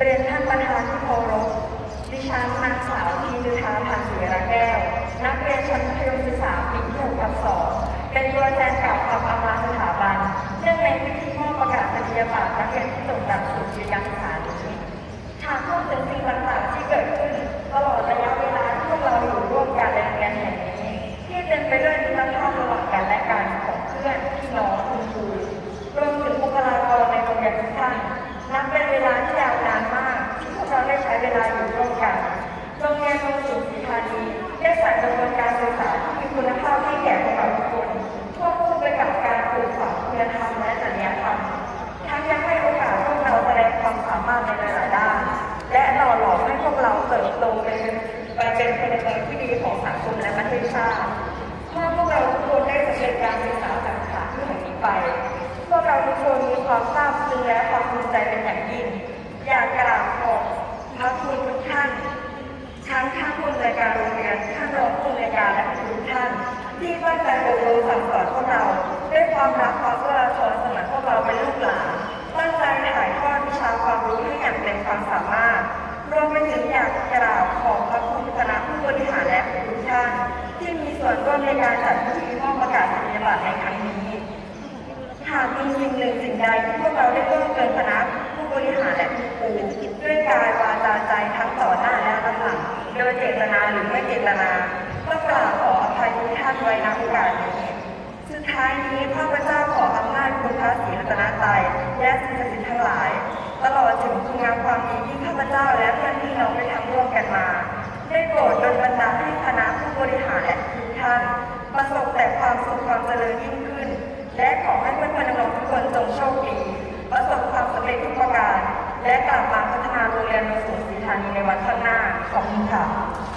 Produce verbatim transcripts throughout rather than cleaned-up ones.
เรียนท่านประธานที่เคารพดิฉันนางสาวธีจุฑาพันธ์ศิระแก้วนักเรียนชั้นมัธยมศึกษาปีที่หกทับสองเป็นตัวแทนกล่าวคำอำลาสถาบันเนื่องในพิธีมอบประกาศนียบัตรนักเรียนที่จบหลักสูตรการศึกษานี้หากพูดถึงสิ่งต่างๆที่เกิดขึ้นตลอดระยะเวลาที่พวกเราอยู่ร่วมกันในโรงเรียนแห่งนี้ที่เต็มไปด้วยมิตรภาพระหว่างกันและกันของเพื่อนพี่น้องคุณครูรวมถึงบุคลากรในโรงเรียนทุกท่านนับเป็นเวลาที่ยาวนานมากที่พวกเราได้ใช้เวลาอยู่ร่วมกันโรงเรียนโนนสูงศรีธานีได้จัดกระบวนการศึกษาที่มีคุณภาพให้แก่พวกเราทุกคนควบคู่ไปกับการปลูกฝังคุณธรรมและจริยธรรมทั้งยังให้โอกาสพวกเราแสดงความสามารถในหลายๆด้านและหล่อหลอมให้พวกเราเติบโตเป็นไปเป็นพลเมืองที่ดีของสังคมและประเทศชาติเมื่อพวกเราทุกคนได้สำเร็จการศึกษาจากสถานที่แห่งนี้ไปพวกเราทุกคนมีความซาบซึ้งและความภูมิใจเป็นอย่างยิ่งอยากกราบขอบพระคุณทุกท่านทั้งท่านผู้อำนวยการโรงเรียนท่านรองผู้อำนวยการและทุกท่านที่ตั้งใจอบรมสั่งสอนพวกเราด้วยความรักความเอื้ออาทรเสมือนพวกเราเป็นลูกหลานตั้งใจถ่ายทอดวิชาความรู้ให้อย่างเต็มความสามารถรวมไปถึงอยากกราบขอบพระคุณคณะผู้บริหารและทุกท่านที่มีส่วนร่วมในการจัดพิธีมอบประกาศนียบัตรในครั้งนี้หากมีสิ่งหนึ่งสิ่งใดที่พวกเราได้ร่วมกันคณะผู้บริหารและครูด้วยกายวาจาใจทั้งต่อหน้าและต่อหลังโดยเจตนาหรือไม่เจตนาก็กราบขออภัยทุกท่านไว้ณโอกาสนี้สุดท้ายนี้ข้าพเจ้าขออำนาจคุณพระศรีรัตนตรัยและสิ่งศักดิ์สิทธิ์ทั้งหลายตลอดถึงคุณงามความดีที่ข้าพเจ้าและเพื่อนพี่น้องได้ทำร่วมกันมาได้โปรดดลบันดาลให้คณะผู้บริหารและทุกท่านประสบแต่ความสุขความเจริญยิ่งขึ้นและขอให้เพื่อนๆน้องๆทุกคนจงโชคดีประสบความสำเร็จทุกประการและกลับมาพัฒนาโรงเรียนโนนสูงศรีธานีในวันข้างหน้าขอบคุณค่ะ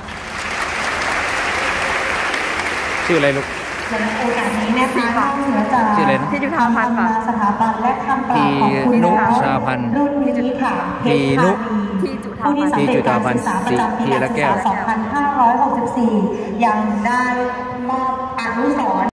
ชื่ออะไรลูกโอกาสนี้นะคะนอกเหนือจากชื่ออะไรนะที่จุฬาพันธ์ค่ะสถาบันและคำกล่าวของคุณนุชาพันธ์รุ่นนี้ค่ะพีนุผู้ที่สำเร็จการศึกษาประจำปีการศึกษาสองพันห้าร้อยหกสิบสี่ยังได้มอบอนุสรณ์